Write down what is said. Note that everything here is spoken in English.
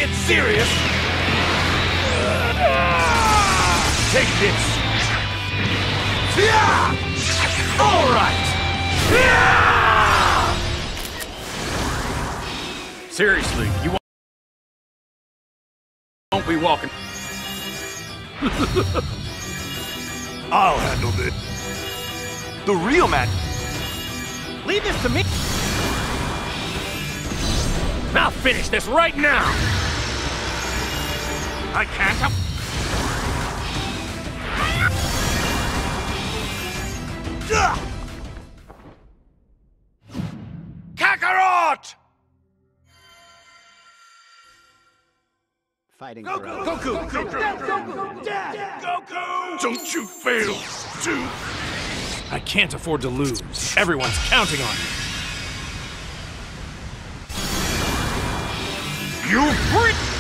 get serious. Take this. All right. Seriously, you won't be walking. I'll handle this. The real man. Leave this to me. I'll finish this right now. I can't help. Kakarot! Fighting Goku! Goku! Goku! Don't you fail, dude! I can't afford to lose. Everyone's counting on me. You freak!